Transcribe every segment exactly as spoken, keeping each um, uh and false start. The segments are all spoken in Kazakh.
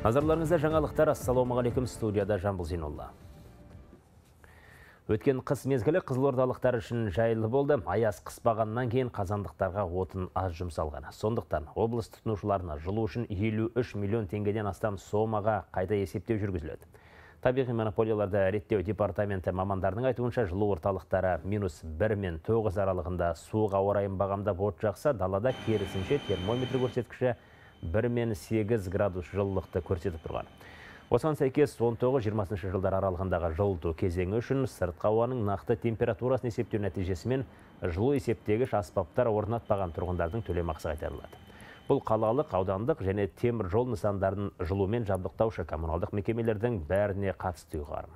Назарларыңызда жаңалықтар. Ассалаумағалейкум, студияда Жамбыл Зейнолла. Өткен қыс мезгілі қызылордалықтар үшін жайлы болды. Аяз қыспағаннан кейін қазандықтарға отын аз жұмсалған. Сондықтан облыс тұтынушыларына жылу үшін елу үш миллион теңгеден астам сомаға қайта есептеу жүргізіледі. Табиғи монополияларды реттеу департаменті мамандарының айтуынша жылу орталықтары минус бір мен тоғыз аралығында суық ауа райын бағамдап от жақса, далада керісінше термометр көрсеткіші бір мен сегіз градус жылылықты көрсетіп тұрған. Осыған сәйкес он тоғыз жиырмасыншы жылдар аралығындағы жылыту кезеңі үшін сыртқы ауаның нақты температурасын есептеу нәтижесімен жылу есептегіш аспаптар орнатпаған тұрғындардың төлемақысы қайтарылады. Бұл қалалық, аудандық және темір жол нысандарын жылумен жабдықтаушы коммуналдық мекемелердің бәріне қатысты ұйғарым.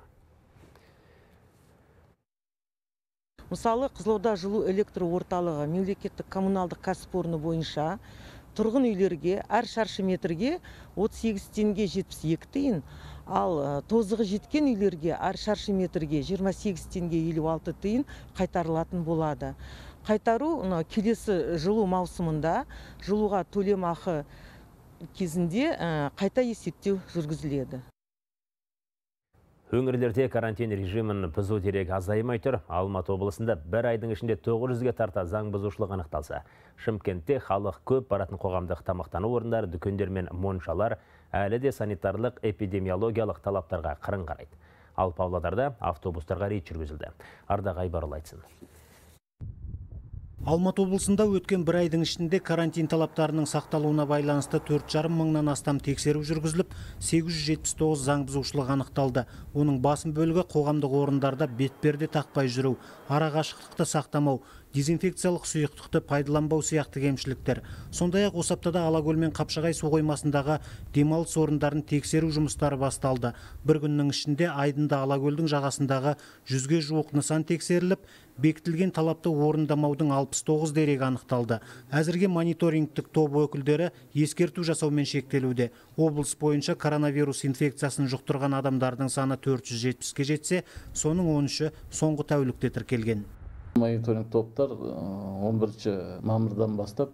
Мысалы, Қызылорда жылу электр орталығы мемлекеттік коммуналдық кәсіпорны бойынша тұрғын үйлерге әр шаршы метрге отыз сегіз теңге жетпіс екі тиын, ал тозығы жеткен үйлерге әр шаршы метрге жиырма сегіз теңге елу алты тиын қайтарылатын болады. Қайтару келесі жылу маусымында жылуға төлемақы кезінде қайта есептеу жүргізіледі. Өңірлерде карантин режимін бұзу дерегі азаймай тұр. Алматы облысында бір айдың ішінде тоғыз жүзге тарта заң бұзушылық анықталса. Шымкентте халық көп баратын қоғамдық тамақтану орындары, дүкендер мен моншалар әлі де санитарлық эпидемиологиялық талаптарға қырын қарайды. Ал Павлодарда автобустарға рейд жүргізілді. Ардақ Айбарұлы айтсын. Алматы облысында өткен бір айдың ішінде карантин талаптарының сақталуына байланысты төрт жарым мыңнан астам тексеру жүргізіліп, сегіз жүз жетпіс тоғыз заң бұзушылық анықталды. Оның басым бөлігі қоғамдық орындарда бетперде тақпай жүру, арақашықтықты сақтамау, дезинфекциялық сұйықтықты пайдаланбау сияқты кемшіліктер. Сондай-ақ осы аптада Алакөл мен Қапшағай су қоймасындағы демалыс орындарын тексеру жұмыстары басталды. Бір күннің ішінде Айдында Алакөлдің жағасындағы жүзге жуық нысан тексеріліп, бекітілген талапты орындамаудың алпыс тоғыз дерегі анықталды. Әзірге мониторингтік топ өкілдері ескерту жасаумен шектелуде. Облыс бойынша коронавирус инфекциясын жұқтырған адамдардың саны төрт жүз жетпіске жетсе, соның он үші соңғы тәулікте тіркелген. Мониторинг топтар он бірінші мамырдан бастап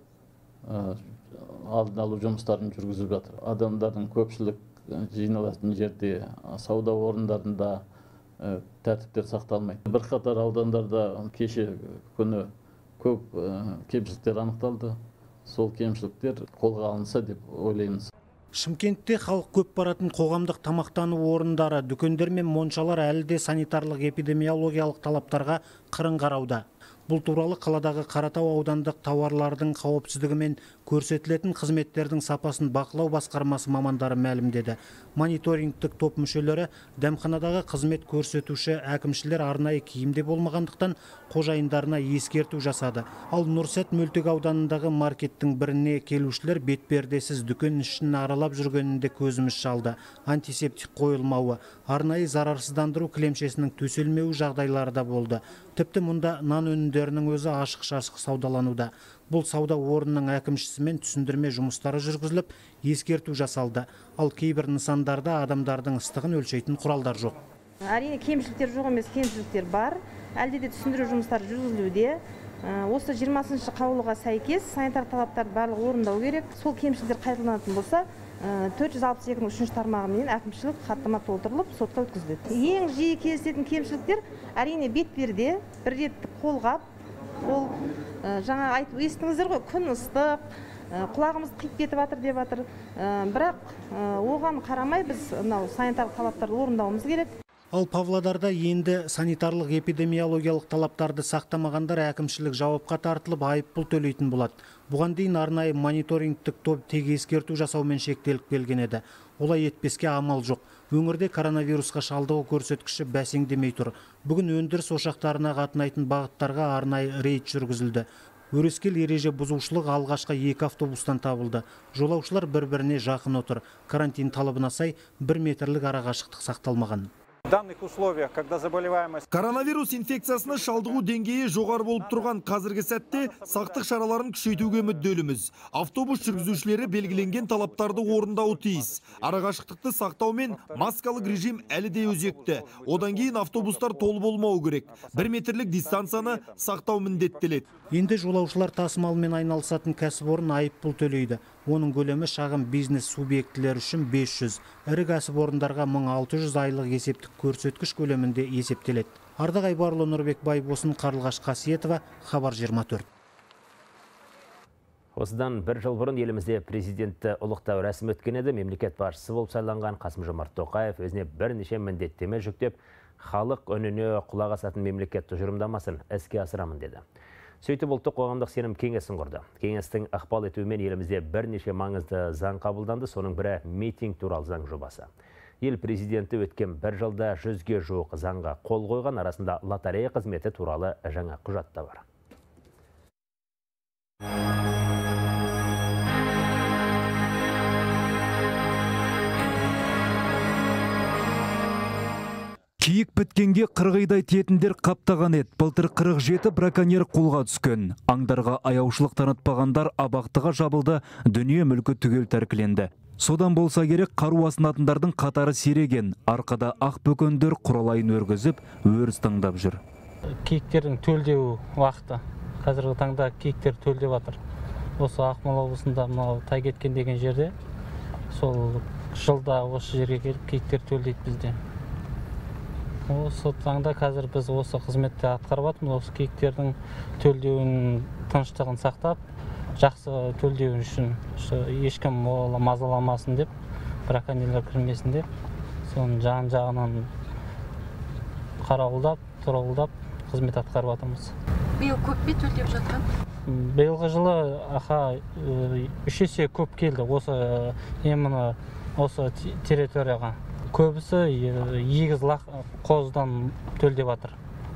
алдын алу жұмыстарын жүргізіп жатыр. Адамдардың көпшілік жиналатын жерде, сауда орындарында тәртіптер сақталмайды. Бірқатар аудандарда кеше күні көп кемшіліктер анықталды. Сол кемшіліктер қолға алынса деп ойлаймыз. Шымкентте халық көп баратын қоғамдық тамақтану орындары, дүкендер мен моншалар әлі де санитарлық эпидемиологиялық талаптарға қырын қарауда. Бұл туралы қаладағы Қаратау аудандық тауарлардың қауіпсіздігі мен көрсетілетін қызметтердің сапасын бақылау басқармасы мамандары мәлімдеді. Мониторингтік топ мүшелері дәмханадағы қызмет көрсетуші әкімшілер арнайы киімде болмағандықтан қожайындарына ескерту жасады. Ал Нұрсәт мөлтек ауданындағы маркеттің біріне келушілер бетпердесіз дүкен ішін аралап жүргенінде көзіміз шалды. Антисептик қойылмауы, арнайы зарарсыздандыру кілемшесінің төселмеуі жағдайлары да болды. Тіпті мұнда нан өнімдерінің өзі ашық-шашық саудалануда. Бұл сауда орнының әкімшісімен түсіндірме жұмыстары жүргізіліп, ескерту жасалды. Ал кейбір нысандарда адамдардың ыстығын өлшейтін құралдар жоқ. Әрине кемшіліктер жоқ емес, кемшіліктер бар. Әлде де түсіндіру жұмыстары жүргізілуде. Осы жиырмасыншы қаулыға сәйкес санитар талаптарды барлық орындау керек. Сол кемшіліктер қайталанатын болса, төрт жүз алпыс екінің үшінші тармағымен әкімшілік хаттама толтырылып, сотқа өткізіледі. Ең жиі кездесетін кемшіліктер әрине бетперде, бір реттік қолғап. Ол жаңа айтып естіңіздер ғой, күн ыстық, құлағымыз қиып кетіп жатыр деп жатыр. Бірақ оған қарамай біз мынау санитарлық талаптарды орындауымыз керек. Ал Павлодарда енді санитарлық эпидемиологиялық талаптарды сақтамағандар әкімшілік жауапқа тартылып айыппұл төлейтін болады. Бұған дейін арнайы мониторингтік топ тек ескерту жасаумен шектеліп келген еді. Олай етпеске амал жоқ. Өңірде коронавирусқа шалдығу көрсеткіші бәсеңдемей тұр. Бүгін өндіріс ошақтарына қатынайтын бағыттарға арнайы рейд жүргізілді. Өрескел ереже бұзушылық алғашқы екі автобустан табылды. Жолаушылар бір-біріне жақын отыр. Карантин талабына сай бір метрлік арақашықтық сақталмаған. В данных условиях, когда заболеваемость... Коронавирус инфекциясына шалдығу деңгейі жоғары болып тұрған қазіргі сәтте сақтық шараларын күшейтуге мүдделіміз. Автобус жүргізушілері белгіленген талаптарды орындауы тиіс. Арақашықтықты сақтау мен маскалық режим әлі де өзекті. Одан кейін автобустар толы болмау керек. Бір метрлік дистанцияны сақтау міндеттеледі. Енді жолаушылар тасымалымен айналысатын кәсіпорын айыппұл төлейді. Оның көлемі шағын бизнес субъектілері үшін бес жүз, ірі кәсіпорындарға мың алты жүз айлық есептік көрсеткіш көлемінде есептеледі. Ардақ Айбарлы, Нұрбек Байбосын, Қарлығаш Қасиетова, Хабар жиырма төрт. Осыдан бір жыл бұрын елімізде президентті ұлықтау рәсімі өткен еді. Мемлекет басшысы болып сайланған Қасым-Жомарт Тоқаев өзіне бірнеше міндеттеме жүктеп, халық үніне құлақ асатын мемлекет тұжырымдамасын іске асырамын деді. Сөйтіп ұлттық қоғамдық сенім кеңесін құрды. Кеңестің ықпал етуімен елімізде бірнеше маңызды заң қабылданды, соның бірі митинг туралы заң жобасы. Ел президенті өткен бір жылда жүзге жуық заңға қол қойған, арасында лотерея қызметі туралы жаңа құжат та бар. Киік біткенге қырғидай тиетіндер қаптаған ет. Былтыр қырық жеті браконьер қолға түскен. Аңдарға аяушылық танытпағандар абақтыға жабылды, дүние мүлкі түгел тәркіленді. Содан болса керек, қару асынатындардың қатары сиреген. Арқада ақ бөкендер құралайын өргізіп, өріс таңдап жүр. Киіктердің төлдеу уақыты. Қазіргі таңда киіктер төлдеп жатыр. Осы Ақмола облысында мынау Тайкеткен деген жерде, сол жылда осы жерге келіп киіктер төлдейді бізде. Осы таңда қазір біз осы қызметті атқарып жатырмыз. Осы киіктердің төлдеуін тыныштығын сақтап, жақсы төлдеу үшін ешкім мазаламасын деп, браконьерлер кірмесін деп, соның жан-жағынан қарауылдап, тұрауылдап қызмет атқарып жатырмыз. Биыл көп пе төлдеп жатқан? Биылғы жылы аха үш есе көп келді осы еміні осы территорияға. Көбісі егіз қозыдан төлдеп жатыр.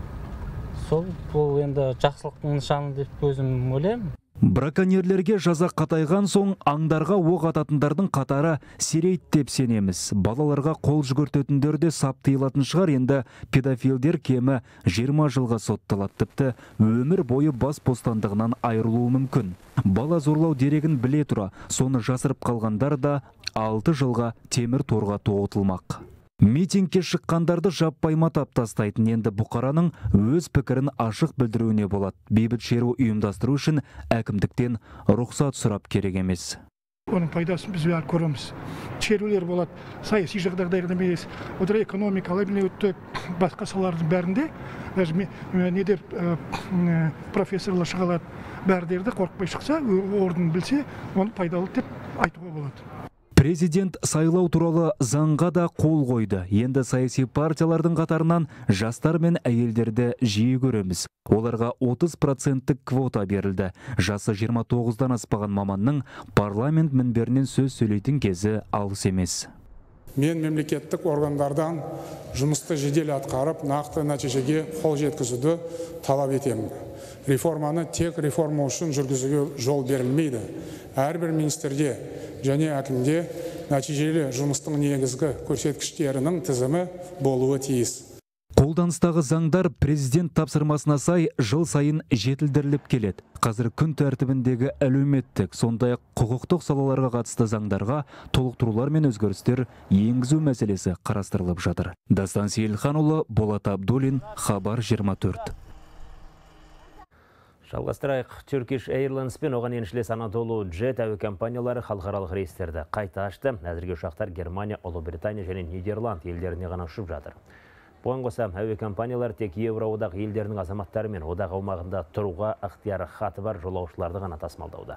Сол бұл енді жақсылықтың нышаны деп өзім ойлаймын. Браконьерлерге жаза қатайған соң аңдарға оқ ататындардың қатары сирейді деп сенеміз. Балаларға қол жүгіртетіндер де сап тыйылатын шығар, енді педофилдер кемі жиырма жылға сотталады, тіпті өмір бойы бас бостандығынан айырылуы мүмкін. Бала зорлау дерегін біле тұра, соны жасырып қалғандар да алты жылға темір торға тоғытылмақ. Митингке шыққандарды жаппай матап тастайтын, енді бұқараның өз пікірін ашық білдіруіне болады. Бейбіт шеру ұйымдастыру үшін әкімдіктен рұқсат сұрап керек емес. Оның пайдасын біз бәрі көреміз. Шерулер болады, саяси жағдайда емес, одан экономикалық өтті басқа салалардың бәрінде, недер профессорлар шығалады, бәрдерді қорықпай шықса, орнын білсе, оны пайдалы деп айтуға болады. Президент сайлау туралы заңға да қол қойды. Енді саяси партиялардың қатарынан жастар мен әйелдерді жиі көреміз. Оларға отыз проценттік квота берілді. Жасы жиырма тоғыздан аспаған маманның парламент мінберінен сөз сөйлейтін кезі алыс емес. Мен мемлекеттік органдардан жұмысты жедел атқарып, нақты нәтижеге қол жеткізуді талап етемін. Реформаны тек реформа үшін жүргізуге жол берілмейді. Әрбір министрде және әкімде нәтижелі жұмыстың негізгі көрсеткіштерінің тізімі болуы тиіс. Қолданыстағы заңдар президент тапсырмасына сай жыл сайын жетілдіріліп келеді. Қазір күн тәртібіндегі әлеуметтік, сондай-ақ құқықтық салаларға қатысты заңдарға толықтырулар мен өзгерістер енгізу мәселесі қарастырылып жатыр. Дастан Сейілханұлы, Болат Абдуллин, Хабар жиырма төрт. Жалғастырайық, Turkish Airlines пен оған еншілес Anadolu Jet әуе компаниялары халықаралық рейстерді қайта ашты. Әзірге ұшақтар Германия, Ұлыбритания және Нидерланд елдеріне ғана ұшып жатыр. Бұған қоса әуе компаниялар тек Евроодақ елдерінің азаматтары мен одақ аумағында тұруға ықтияры хаты бар жолаушыларды ғана тасымалдауда.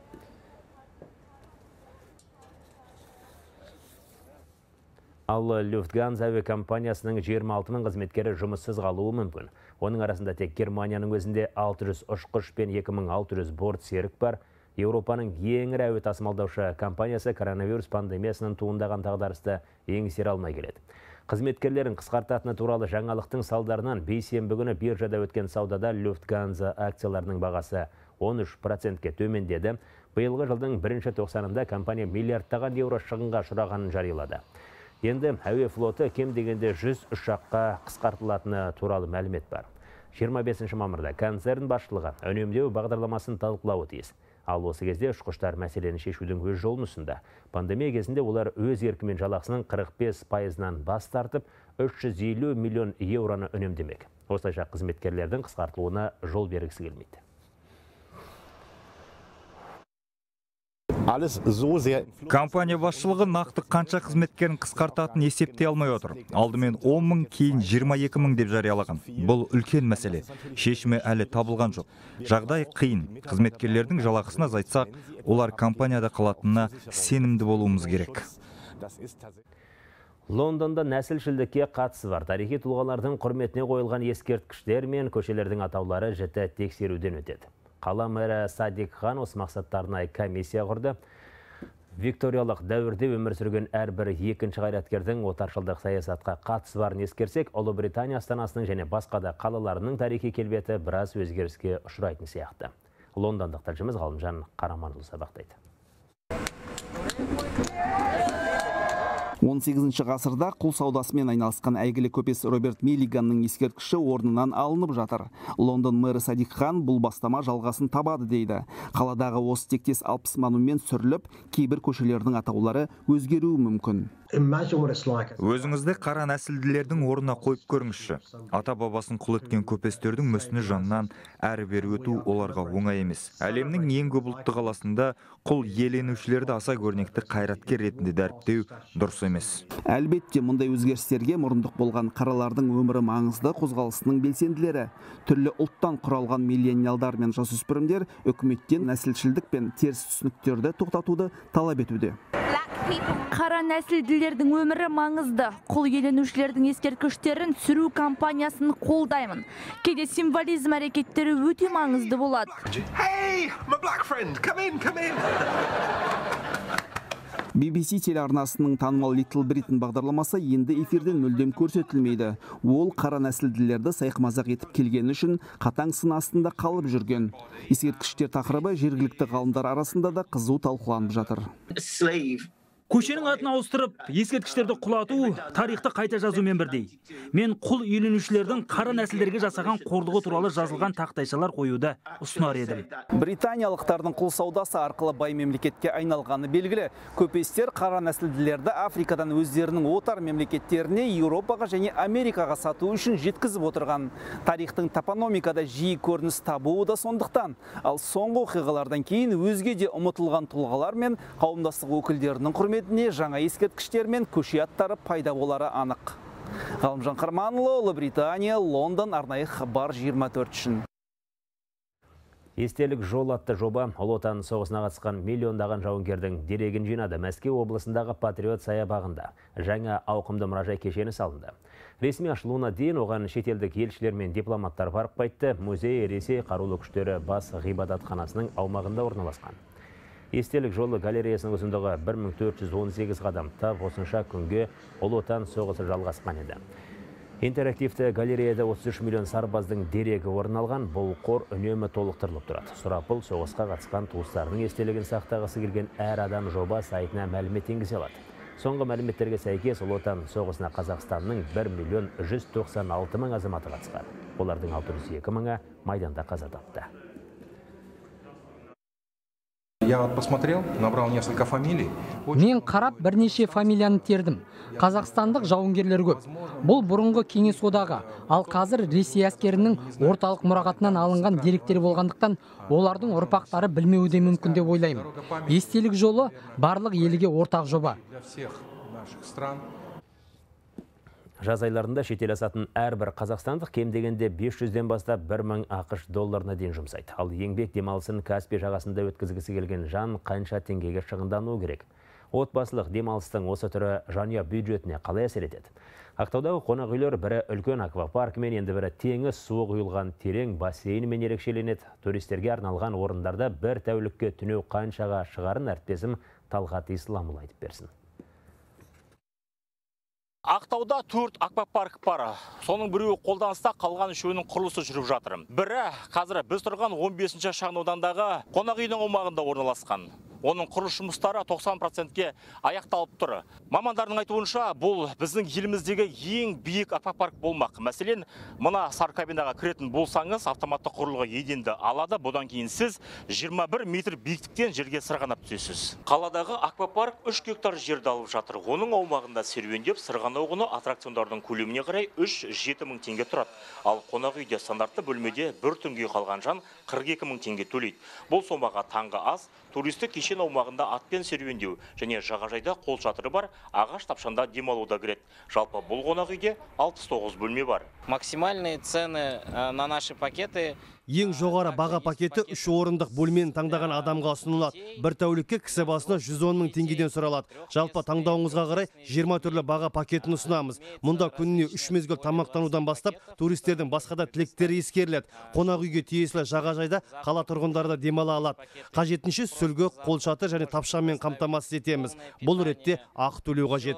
Ал Lufthansa әуе компаниясының жиырма алты мың қызметкері жұмыссыз қалуы мүмкін. Оның арасында тек Германияның өзінде алты жүз ұшқыш пен екі мың алты жүз борт серік бар. Еуропаның ең ірі әуе тасымалдаушы компаниясы коронавирус пандемиясының туындаған дағдарысты еңсере алмай келеді. Қызметкерлерін қысқартатыны туралы жаңалықтың салдарынан бейсенбі күні биржада өткен саудада Lufthansa акцияларының бағасы он үш процентке төмендеді. Биылғы жылдың бірінші тоқсанында компания миллиардтаған еуро шығынға ұшырағанын жариялады. Енді әуе флоты кем дегенде жүз ұшаққа қысқартылатыны туралы мәлімет бар. жиырма бесінші мамырда концерн басшылығы үнемдеу бағдарламасын талқылауы тиіс. Ал осы кезде ұшқыштар мәселені шешудің өз жолын ұсынды. Пандемия кезінде олар өз еркімен жалақысының қырық бес пайызынан бас тартып, үш жүз елу миллион еуроны үнемдемек. Осылайша қызметкерлердің қысқартылуына жол бергісі келмейді. Компания басшылығы нақты қанша қызметкерін қысқартатын есептей алмай отыр. Алдымен он мың, кейін жиырма екі мың деп жариялаған. Бұл үлкен мәселе. Шешімі әлі табылған жоқ. Жағдай қиын. Қызметкерлердің жалақысын азайтсақ, олар компанияда қалатынына сенімді болуымыз керек. Лондонда нәсілшілдікке қатысы бар тарихи тұлғалардың құрметіне қойылған ескерткіштер мен көшелердің атаулары жіті тексеруден өтеді. Қала мэрі Садик Хан осы мақсаттарына комиссия құрды. Викториялық дәуірде өмір сүрген әрбір екінші қайраткердің отаршылдық саясатқа қатысы барын ескерсек, Ұлыбритания астанасының және басқа да қалаларының тарихи келбеті біраз өзгеріске ұшырайтын сияқты. Лондондық тілшіміз Ғалымжан Қараманұлы сабақтайды. он сегізінші ғасырда құл саудасымен айналысқан әйгілі көпес Роберт Миллиганның ескерткіші орнынан алынып жатыр. Лондон мэрі Садик Хан бұл бастама жалғасын табады дейді. Қаладағы осы тектес алпыс монумент сүріліп, кейбір көшелердің атаулары өзгеруі мүмкін. Өзіңізді қара нәсілділердің орнына қойып көріңізші. Ата бабасын құл еткен көпестердің мүсіні жанынан әрі бері өту оларға оңай емес. Әлемнің ең көп ұлтты қаласында құл иеленушілерді аса көрнекті қайраткер ретінде дәріптеу дұрыс емес. Әлбетте, мұндай өзгерістерге мұрындық болған қаралардың өмірі маңызды қозғалысының белсенділері. Түрлі ұлттан құралған миллениалдар мен жасөспірімдер үкіметтен нәсілшілдік пен теріс түсініктерді тоқтатуды талап етуде. Қара нәсілділердің өмірі маңызды. Құл иеленушілердің ескерткіштерін сүру кампаниясын қолдаймын. Кейде символизм әрекеттері өте маңызды болады. би би си телеарнасының танымал Little Britain бағдарламасы енді эфирден мүлдем көрсетілмейді. Ол қара нәсілділерді сайқымазақ етіп келген үшін қатаң сын астында қалып жүрген. Ескерткіштер тақырыбы жергілікті ғалымдар арасында да қызу талқыланып жатыр. Көшенің атын ауыстырып, ескерткіштерді құлату тарихты қайта жазумен бірдей. Мен құл иеленушілердің қара нәсілдерге жасаған қорлығы туралы жазылған тақтайшалар қоюды ұсынар едім. Британиялықтардың құл саудасы арқылы бай мемлекетке айналғаны белгілі. Көпестер қара нәсілділерді Африкадан өздерінің отар мемлекеттеріне, Еуропаға және Америкаға сату үшін жеткізіп отырған. Тарихтың топономикада жиі көрініс табуы да сондықтан. Ал соңғы оқиғалардан кейін өзге де ұмытылған тұлғалар мен қауымдастық өкілдерінің құрметіне жаңа ескерткіштер мен көше аттары пайда болары анық. Ғалымжан Қарманұлы, Ұлыбритания, Лондон, арнайы хабар жиырма төрт үшін. Естелік жол атты жоба Ұлы Отан соғысына қатысқан миллиондаған жауынгердің дерегін жинады. Мәскеу облысындағы Патриот саябағында жаңа ауқымды мұражай кешені салынды. Ресми ашылуына дейін оған шетелдік елшілер мен дипломаттар барып қайтты. Музей Ресей қарулы күштері бас ғибадатханасының аумағында орналасқан. Естелік жолы галереясының ұзындығы бір мың төрт жүз он сегіз қадам, тап осынша күнге Ұлы Отан соғысы жалғасқан еді. Интерактивті галереяда отыз үш миллион сарбаздың дерегі орын алған, бұл қор үнемі толықтырылып тұрады. Сұрапыл соғысқа қатысқан туыстарының естелігін сақтағысы келген әр адам жоба сайтына мәлімет енгізе алады. Соңғы мәліметтерге сәйкес Ұлы Отан соғысына Қазақстанның бір миллион жүз тоқсан алты мың азаматы қатысқан. Олардың алты жүз екі мыңы майданда қаза тапты. Я вот посмотрел, набрал несколько фамилий. Мен қарап бірнеше фамилияны тердім. Қазақстандық жауынгерлер көп. Бұл бұрынғы Кеңес одағы, ал қазір Ресей әскерінің орталық мұрағатынан алынған деректер болғандықтан, олардың ұрпақтары білмеуі де мүмкін деп ойлаймын. Естелік жолы барлық елге ортақ жоба. Жаз айларында шетел асатын әрбір қазақстандық кем дегенде бес жүзден бастап бір мың ақш долларына дейін жұмсайды. Ал еңбек демалысын Каспий жағасында өткізгісі келген жан қанша теңгеге шығындануы керек. Отбасылық демалыстың осы түрі жанұя бюджетіне қалай әсер етеді? Ақтаудағы қонақ үйлер бірі үлкен аквапаркімен, енді бірі теңіз суы құйылған терең бассейнімен ерекшеленеді. Туристерге арналған орындарда бір тәулікке түнеу қаншаға шығарын әріптесім Талғат Исламұлы айтып берсін. Ақтауда төрт аквапарк бар. Соның біреуі қолданыста, қалған үшеуінің құрылысы жүріп жатыр. Бірі қазір біз тұрған он бесінші шағын аудандағы қонақ үйдің аумағында орналасқан. Оның құрылыс жұмыстары тоқсан процентке аяқталып тұр. Мамандардың айтуынша, бұл біздің еліміздегі ең биік аквапарк болмақ. Мәселен, мына сары кабинаға кіретін болсаңыз, автоматты құрылғы еденді алады. Бұдан кейін сіз жиырма бір метр биіктіктен жерге сырғанап түсесіз. Қаладағы аквапарк үш гектар жерді алып жатыр. Оның аумағында серуендеп сырғанау құны аттракциондардың көлеміне қарай үш жеті мың теңге тұрады. Ал қонақ үйде стандартты бөлмеде бір түнге қалған жан қырық екі мың теңге төлейді. Бұл сомаға таңғы ас, туристік кешен кешен аумағында атпен серуендеу және жағажайда қол шатыры бар ағаш тапшанда демалуда кіреді. Жалпы бұл қонақ үйде алпыс тоғыз бөлме бар. Максимальные цены на наши пакеты. Ең жоғары баға пакеті үш орындық бөлмені таңдаған адамға ұсынылады. Бір тәулікке кісі басына жүз он мың теңгеден сұралады. Жалпы таңдауыңызға қарай жиырма түрлі баға пакетін ұсынамыз. Мұнда күніне үш мезгіл тамақтанудан бастап туристердің басқа да тілектері ескеріледі. Қонақ үйге тиесілі жағажайда қала тұрғындары да демала алады. Қажетінше сүлгі, қолшатыр және тапшамен қамтамасыз етеміз. Бұл ретте ақы төлеу қажет.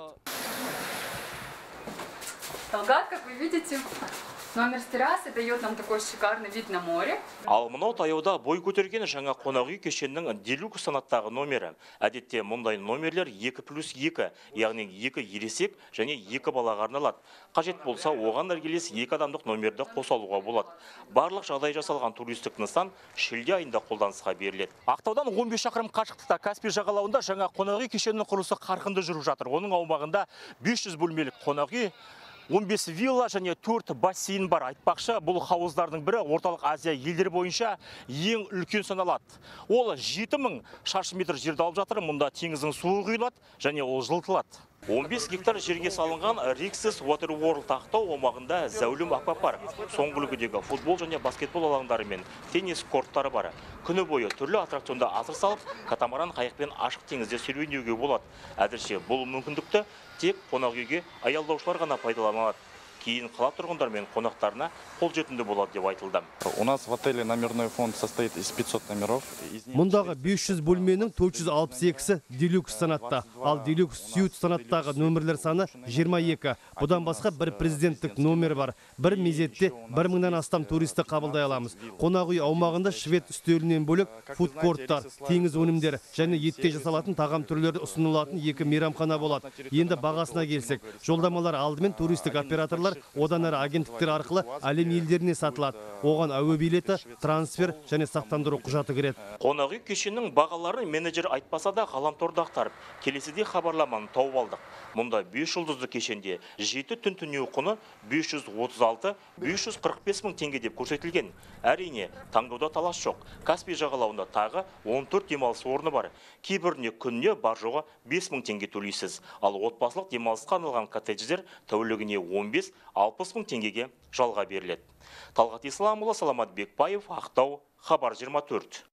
Талгат, как вы видите, номер с террасы дает нам такой шикарный вид на море. Ал мынау таяуда бой көтерген жаңа қонақ үй кешенінің делюкс санаттағы номері. Әдетте мұндай номерлер екі плюс екі, яғни екі ересек және екі балаға арналады. Қажет болса, оған іргелес екі адамдық номерді қоса алуға болады. Барлық жағдай жасалған туристік нысан шілде айында қолданысқа беріледі. Ақтаудан он бес шақырым қашықтықта Каспий жағалауында жаңа қонақ үй кешенінің құрылысы қарқынды жүріп жатыр. Оның аумағында бес жүз бөлмелік қонақ үй, он бес вилла және төрт бассейн бар. Айтпақшы, бұл хауыздардың бірі орталық Азия елдері бойынша ең үлкен саналады. Ол жеті мың шаршы метр жерді алып жатыр. Мұнда теңіздің суы құйылады және ол жылытылады. он бес гектар жерге салынған Rixis Water World Ақтау аумағында зәулім аквапарк, соңғы үлгідегі футбол және баскетбол алаңдары мен теннис корттары бар. Күні бойы түрлі аттракционда асыр салып, катамаран қайықпен ашық теңізде серуендеуге болады. Әзірше бұл мүмкіндікті тек қонақ үйге аялдаушылар ғана пайдаланады. Кейін қала тұрғындар мен қонақтарына қолжетімді болады деп айтылды. У нас в отеле номерной фонд состоит из пятисот номеров. Мұндағы бес жүз бөлменің төрт жүз алпыс екісі делюкс санатта, ал делюкс сьют санаттағы нөмірлер саны жиырма екі. Бұдан басқа бір президенттік номер бар. Бір мезетте бір мыңнан астам туристі қабылдай аламыз. Қонақ үй аумағында швед үстелінен бөлек фудкорттар, теңіз өнімдері және етте жасалатын тағам түрлері ұсынылатын екі мейрамхана болады. Енді бағасына келсек, жолдамалар алдымен туристік операторлар одан әрі агенттіктер арқылы әлем елдеріне сатылады. Оған әуе билеті, трансфер және сақтандыру құжаты кіреді. Қонақ үй кешенінің бағаларын менеджер айтпаса да ғаламторда ақтарып, келесіде хабарламаны тауып алдық. Мұнда бес жұлдызды кешенде жеті түн түнеу құны бес жүз отыз алты — бес жүз қырық бес мың теңге деп көрсетілген. Әрине, таңдауда талас жоқ. Каспий жағалауында тағы он төрт демалыс орны бар. Кейбіріне күніне бар жоғы бес мың теңге төлейсіз. Ал отбасылық демалысқа арналған коттедждер тәулігіне он бес — алпыс мың теңгеге жалға беріледі. Талғат Исламұлы, Саламат Бекбаев, Ақтау, Хабар жиырма төрт.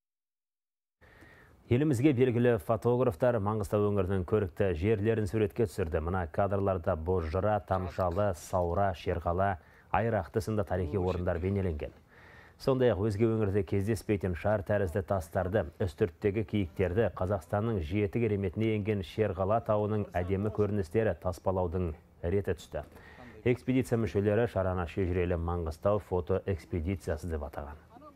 Елімізге белгілі фотографтар Маңғыстау өңірінің көрікті жерлерін суретке түсірді. Мына кадрларда Бозжыра, Тамшалы, Саура, Шерғала, Айрақты сынды тарихи орындар бейнеленген. Сондай-ақ өзге өңірде кездеспейтін шар тәрізді тастарды, үстірттегі киіктерді, Қазақстанның жеті кереметіне енген Шерғала тауының әдемі көріністері таспалаудың реті түсті. Экспедиция мүшелері шарана шежірелі Маңғыстау фото экспедициясы деп атаған.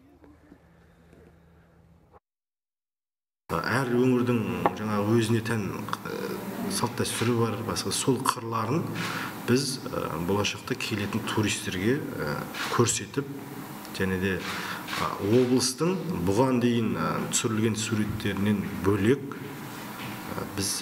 Әр өңірдің жаңа өзіне тән салт дәстүрі бар, басқа сол қырларын біз болашақта келетін туристерге көрсетіп, және де облыстың бұған дейін түсірілген суреттерінен бөлек біз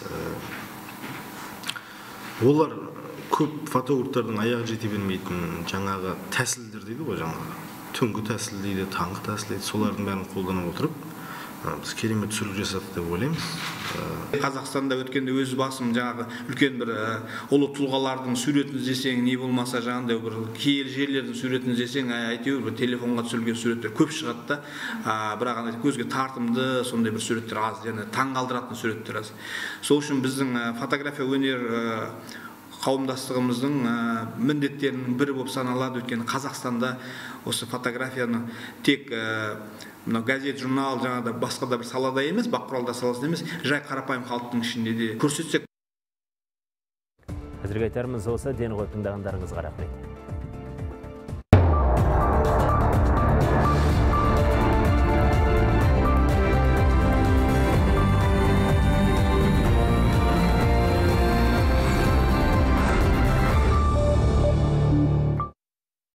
олар көп фотографтардың аяғы жете бермейтін жаңағы тәсілдер дейді ғой, жаңағы түнгі тәсіл дейді, таңғы тәсіл дейді, солардың бәрін қолданып отырып біз керемет түсірілім жасадық деп ойлаймыз. Қазақстанда өткенде өз басым жаңағы үлкен бір ұлы тұлғалардың суретін іздесең, не болмаса жаңағындай бір киелі жерлердің суретін іздесең, әйтеуір бір телефонға түсірілген суреттер көп шығады да, бірақ көзге тартымды сондай бір суреттер аз, және таңғалдыратын суреттер аз. Сол үшін біздің фотография өнер қауымдастығымыздың міндеттерінің бірі болып саналады. Өйткені Қазақстанда осы фотографияны тек газет, журнал, жаңағыда басқа да бір салада емес, бақ құралдар саласында емес, жай қарапайым халықтың ішінде де көрсетсек. Әзірге айтарымыз осы. Дені ғой тыңдағандарыңызға рахмет.